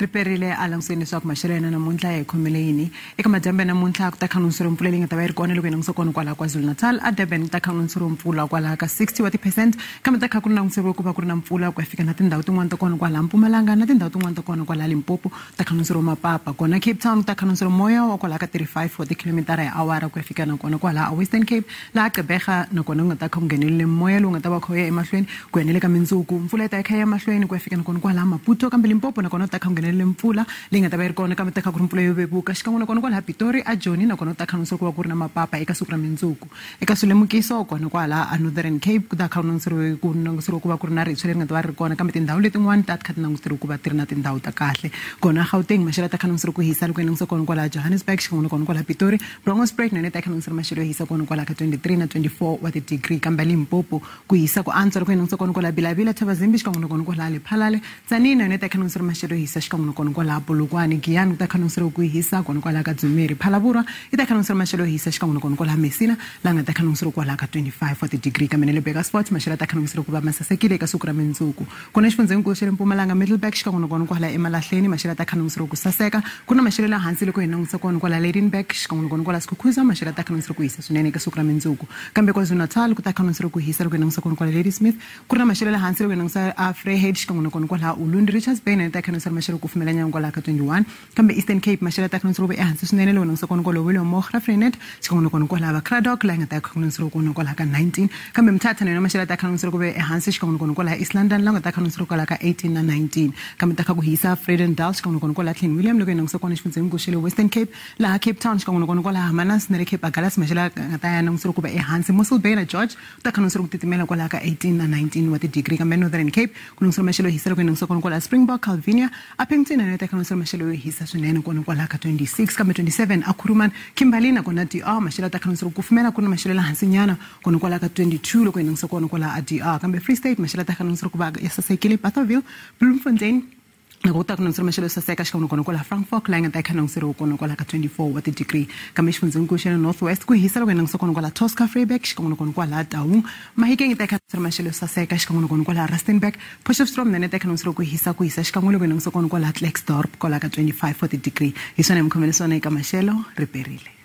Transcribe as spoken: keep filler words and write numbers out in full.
riperile alangsweni swa ku maxelo yana namuntlha hi khomile yini eka majambe namuntlha ku ta khanonsiro mpfula leyi nga ta va yi ri kona loko yi langutisa kona kwala KwaZulu Natal a Durban ku ta khanonsiro mpfula kwala ka sixty wa ti-percent kambe ta kha ku langutisiwa ku va ku ri na mpfula ku ya fika na tindhawu tin'wana ta kona kwala Mpumalanga na tindhawu tin'wana ta kona kwala Limpopo ta khanonsiro mapapa kona Cape Town ku ta khanonsiro moya wa kwala ka thirty-five wa tikhilomitara hi awara ku ya fika na kona kwala a Western Cape laha Gqeberha na kona ku nga ta kha ku nghenelele moya lowu nga ta va kha ya emahlweni ku ya nele ka mindzuku mpfula yi ta kha ya emahlweni ku ya fika na kona kwala Maputo kambe Limpopo na kona ta kha ku nghenelele mpfula leyi nga ta va yi ri kona kambe ta kha ku ri mpfula yo vevuka xikan'we na kona kwala Pitori a Joni na kona ta khanonsiro ku va ku ri na mapapa eka siku ra mindzuku eka swilemukiso kona kwala a Northern Cape ku ta khanonsiro ku nangutisiro ku va ku ri na ritsho leri nga ta va ri kona kambe tindhawu letin'wana ta kha ti nangutisiro ku va ti ri na tindhawu ta kahle kona Gauteng maxelo ta khanonsiro ku hisa loko yi langutisa kona kwala Johannesburg xikan'we na kona kwala Pitori Bronxburg na ne ta khanonsiro maxelo yo hisa kona kwala ka twenty-three na twenty-four wa ti-degree kambe Limpopo ku hisa ku antswa loko yi langutisa kona kwala Bilavila Thabazimbi xikan'we na kona kwala Lephalale Tzaneen na ne ta khanonsiro maxelo yo hisa xikan'we na kona kwala Polokwane Giyani ku ta khanonsiro ku hisa kona kwala ka Dzumeri Phalaborwa yi ta khanonsiro maxelo yo hisa xikan'we na kona kwala Messina laha nga ta khanonsiro kwala ka twenty-five wa ti-degree kambe ne le Bugersfort maxelo ta khanonsiro ku va masasekile eka siku ra mindzuku kona xifundzeninkulu xa le Mpumalanga Middleburg xikan'we na kona kwala eMalahleni maxelo ta khanonsiro ku saseka ku na maxelo laha hansi loko hi langutisa kona kwala Lydenburg xikan'we na kona kwala Skukuza maxelo ta khanonsiro ku hisa swinene eka siku ra mindzuku kambe KwaZulu Natal ku ta khanonsiro ku hisa loko hi langutisa kona kwala Ladysmith ku ri na maxelo laha hansi loko hi langutisa a Vryheid xikan'we na kona kwala Ulundi Richards Bay na ta khanonsiro maxelo ku fumela nyana kwala ka twenty-one kambe Eastern Cape maxelo ta khanonsiro ku ehansi swinene loko hi langutisa kona kwala William Mogra Vryheid xikan'we na kona kwala Craddock laha nga ta khanonsiro kona kwala ka nineteen kambe Mthatha na yona maxelo ta khanonsiro ku ve ehansi xikan'we na kona kwala East London laha nga ta khanonsiro kwala ka eighteen na nineteen kambe ta kha ku hisa Vredendal xikan'we na kona kwala Clean William loko hi langutisa kona xifundzeninkulu xa le Western Cape laha Cape Town xikan'we na kona kwala Hermanus na le Cape Agulhas maxelo nga ta ya langutisiwa ku va ehansi Mossel Bay na George ku ta khanonsiro ku titimela kwala ka eighteen na nineteen wa ti-degree kambe Northern Cape ku langutisiwa maxelo yo hisa loko hi langutisa kona kwala Springbok Calvinia a Penton na yona ta khanonsiro maxelo yo hisa swinene kona kwala ka twenty-six kambe twenty-seven a Kuruman Kimberley na kona D R maxelo ta khanonsiro ku kufumela ku ri na maxelo la hansi nyana kona kwala ka twenty-two loko hi langutisa kona kwala a D R kambe Free State maxelo ta khanonsiro ku va ya sasekile Bothaville Bloemfontein na ku ta khanonsiro maxelo yo saseka xikan'we na kona kwala Frankfurt laha nga ta khanonsiro kona kwala ka twenty-four wa ti-degree kambe xifundzeninkulu xa le North West ku hisa loko hi langutisa kona kwala Tosca Vryburg xikan'we na kona kwala Taung Mahikeng yi ta khanonsiro maxelo yo saseka xikan'we na kona kwala Rustenburg Potchefstroom na ne ta khanonsiro ku hisa ku hisa xikan'we loko hi langutisa kona kwala Klerksdorp kwala ka twenty-five wa ti-degree hi swona hi mi khomele swona eka maxelo riperile.